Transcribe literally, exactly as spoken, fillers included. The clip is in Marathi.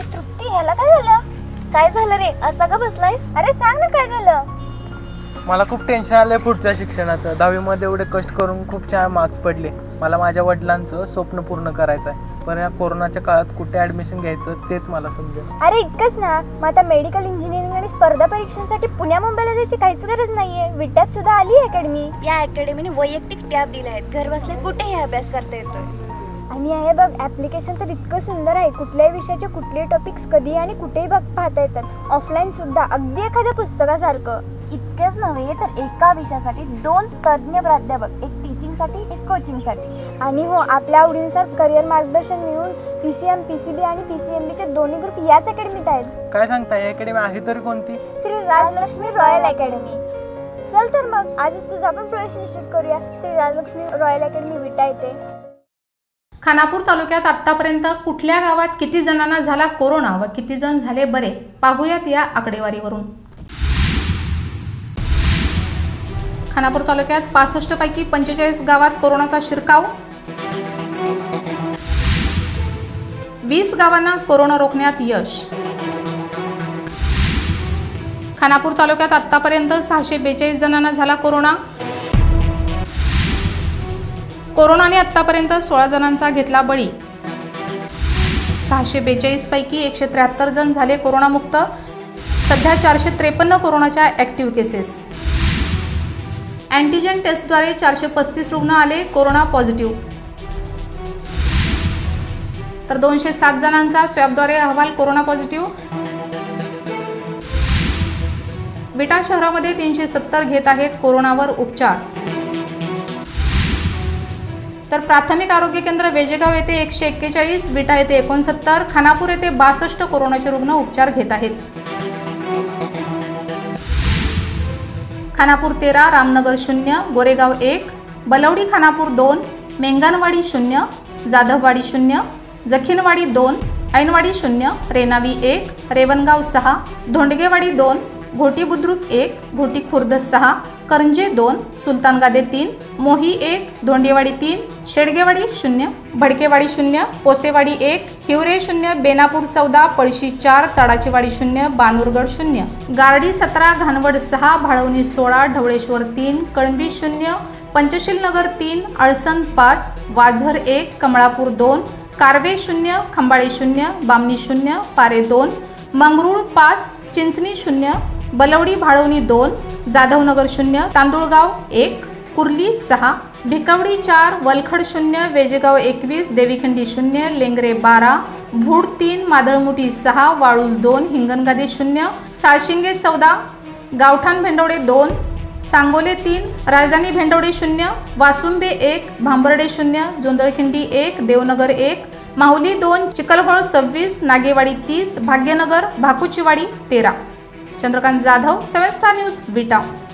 तृप्ती, ह्याला काय झालं? काय झालं रे, असा का बसलायस? अरे सांग ना काय झालं. मला खूप टेन्शन आलंय पुढच्या शिक्षणाचं. दहावीमध्ये एवढे कष्ट करून खूप छान मार्क्स पडले. मला माझ्या वडिलांचं स्वप्न पूर्ण करायचं आहे, पण या कोरोनाच्या काळात कुठे ॲडमिशन घ्यायचं तेच मला समजेल. अरे इतकंच ना, मग आता मेडिकल इंजिनिअरिंग आणि स्पर्धा परीक्षांसाठी पुण्या मुंबईला जायची काहीच गरज नाहीये. विट्यात सुद्धा आली अकॅडमी. या अकॅडमीने वैयक्तिक टॅब दिले आहेत, घर बसल्या कुठेही अभ्यास करता येतोय. आणि हे बघ, ॲप्लिकेशन तर इतकं सुंदर आहे. कुठल्याही विषयाचे कुठलेही टॉपिक्स कधी आणि कुठेही बघ पाहता येतात. ऑफलाईन सुद्धा, अगदी एखाद्या पुस्तकासारखं. इतकेच नव्हे तर एका विषयासाठी दोन तज्ज्ञ प्राध्यापक, एक टीचिंगसाठी एक कोचिंगसाठी. आणि हो, आपल्या आवडीनुसार करिअर मार्गदर्शन मिळून P C M, P C B आणि पी सी एम बीचे दोन्ही ग्रुप याच अकॅडमीत आहेत. काय सांगताय, ही अकॅडमी आहे तरी कोणती? Shri Rajlakshmi royal academy. चल तर मग आजच तुझा पण प्रवेश निश्चित करूया श्री राजलक्ष्मी रॉयल अकॅडमी विटा येथे. खानापूर तालुक्यात आतापर्यंत कुठल्या गावात किती जणांना झाला कोरोना व किती जण झाले बरे, पाहूयात या आकडेवारीवरून. खानापूर तालुक्यात पासष्ट पैकी पंचेचाळीस गावात कोरोनाचा शिरकाव. वीस गावांना कोरोना रोखण्यात यश. खानापूर तालुक्यात आतापर्यंत सहाशे बेचाळीस जणांना झाला कोरोना. कोरोनाने आतापर्यंत सोळा जणांचा घेतला बळी. सहाशे बेचाळीस पैकी एकशे त्र्याहत्तर जण झाले कोरोनामुक्त. सध्या चारशे त्रेपन्न कोरोनाच्या ॲक्टिव्ह केसेस. अँटीजेन टेस्टद्वारे चारशे पस्तीस रुग्ण आले कोरोना पॉझिटिव्ह. तर दोनशे सात जणांचा स्वॅबद्वारे अहवाल कोरोना पॉझिटिव्ह. विटा शहरामध्ये तीनशे सत्तर घेत आहेत कोरोनावर उपचार. तर प्राथमिक आरोग्य केंद्र वेजेगाव येथे एकशे एक्केचाळीस, विटा येथे एकोणसत्तर, खानापूर येथे बासष्ट कोरोनाचे रुग्ण उपचार घेत आहेत. खानापूर तेरा, रामनगर शून्य, गोरेगाव एक, बलवडी खानापूर दोन, मेंगानवाडी शून्य, जाधववाडी शून्य, जखीनवाडी दोन, ऐनवाडी शून्य, रेणावी एक, रेवणगाव सहा, धोंडगेवाडी दोन, घोटी बुद्रुक एक, घोटी खुर्द सहा, करंजे दोन, सुलतानगादे तीन, मोही एक, धोंडेवाडी तीन, शेडगेवाडी शून्य, भडकेवाडी शून्य, पोसेवाडी एक, हिवरे शून्य, बेनापूर चौदा, पळशी चार, तडाचीवाडी शून्य, बानूरगड शून्य, गारडी सतरा, घाणवड सहा, भाळवणी सोळा, ढवळेश्वर तीन, कळंबी शून्य, पंचशील नगर तीन, अळसण पाच, वाझर एक, कमळापूर दोन, कारवे शून्य, खंबाळे शून्य, बामणी शून्य, पारे दोन, मंगरूळ पाच, चिंचणी शून्य, बलवडी भाळवणी दोन, जाधवनगर शून्य, तांदूळगाव एक, कुर्ली सहा, भिकवडी चार, वलखड शून्य, वेजेगाव एकवीस, देवीखंडी शून्य, लेंगरे बारा, भूड तीन, मादळमुठी सहा, वाळूज दोन, हिंगणगादे शून्य, साळशिंगे चौदा, गावठाण भेंडवडे दोन, सांगोले तीन, राजधानी भेंडवडे शून्य, वासुंबे एक, भांबर्डे शून्य, जोंदळखिंडी एक, देवनगर एक, माहुली दोन, चिखलहोळ सव्वीस, नागेवाडी तीस, भाग्यनगर, भाकुचीवाडी तेरा. Chandrakant Jadhav, seven star news, विटा.